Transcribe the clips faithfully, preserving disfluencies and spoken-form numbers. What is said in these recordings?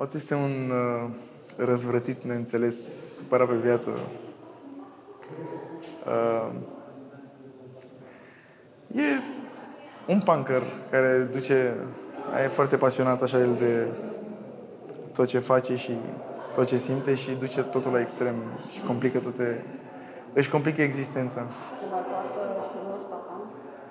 Oț este un uh, răzvrătit, neînțeles, supărat pe viață. Uh, e un punker care duce, e foarte pasionat așa el de tot ce face și tot ce simte și duce totul la extrem și complică toate, își complică existența. Se mai poartă stilul ăsta punk?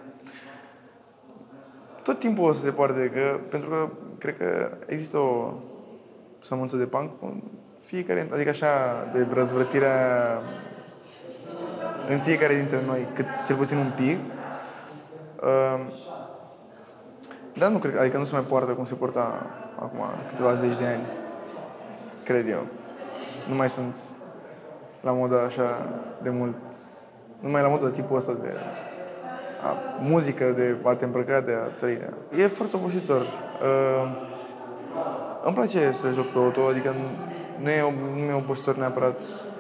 Tot timpul o să se poarte, că, pentru că cred că există o sămânță de punk fiecare, adică așa, de răzvrătirea în fiecare dintre noi, cât, cel puțin un pic. Uh, dar nu cred, adică nu se mai poartă cum se porta acum câteva zeci de ani, cred eu. Nu mai sunt la modă așa de mult, nu mai la modă tipul ăsta de a, muzică, de a te îmbrăca, de a trăi. E foarte obositor. Uh, îmi place să joc pe auto, adică nu e, nu e obositor neapărat.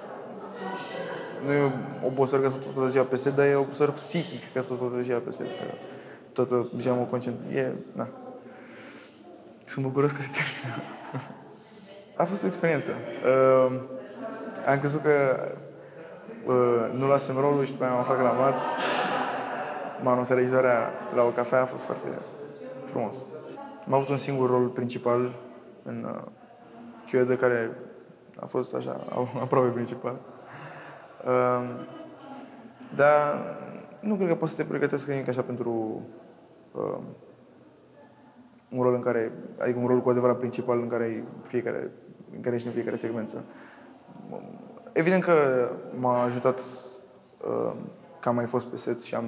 Nu e obositor ca să tot ziua pe set, dar e obositor psihic ca să tot ziua pe set. Toată ziua mă concentrez. E, na. Sunt bucuros că se termină. A fost o experiență. Uh, am crezut că uh, nu lasem rolul și după aia am aflat că l-am luat. M-a anunțat regizoarea la o cafea, a fost foarte frumos. Am avut un singur rol principal în uh, Q E D, care a fost așa, aproape principal. Uh, dar nu cred că poți să te pregătești nimic așa pentru uh, un rol în care, adică un rol cu adevărat principal în care ai fiecare, în care ești în fiecare secvență. Evident că m-a ajutat uh, că am mai fost pe set și am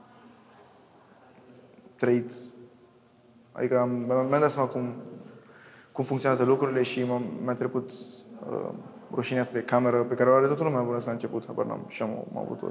trăit, adică am, mi-am dat seama cum, cum funcționează lucrurile și mi-a trecut uh, rușinea asta de cameră pe care o are toată lumea până la început, habar n-am, și am, am avut-o.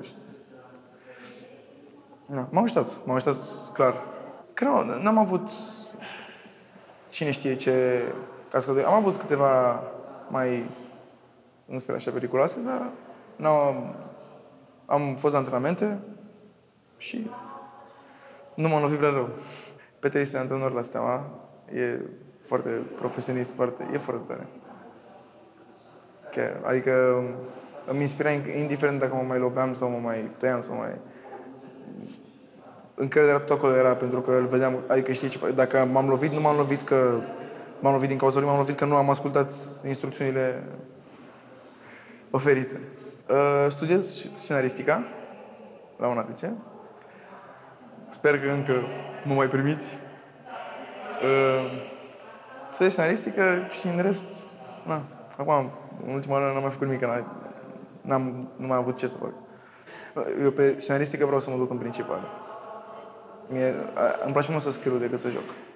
Da, m-am ajutat, m-am ajutat clar. Că nu, n-am avut cine știe ce cascădoi. Am avut câteva mai înspre așa periculoase, dar n-am, am fost la antrenamente și nu m-am lovit prea rău. Petre este antrenor la Steaua, e foarte profesionist, foarte, e foarte tare. Chiar, adică îmi inspira, indiferent dacă mă mai loveam sau mă mai tăiam sau mai... Încrederea tot acolo era, pentru că îl vedeam, adică știi ce, dacă m-am lovit, nu m-am lovit că m-am lovit din cauza lui, m-am lovit că nu am ascultat instrucțiunile oferite. Uh, studiez scenaristica la U N A T C. Sper că încă mă mai primiți. Uh, studiez scenaristică și în rest, na, acum, în ultima lună n-am mai făcut nimic, n-am, nu mai am avut ce să fac. Eu pe scenaristică vreau să mă duc în principal. Mie, îmi place mult să scriu decât să joc.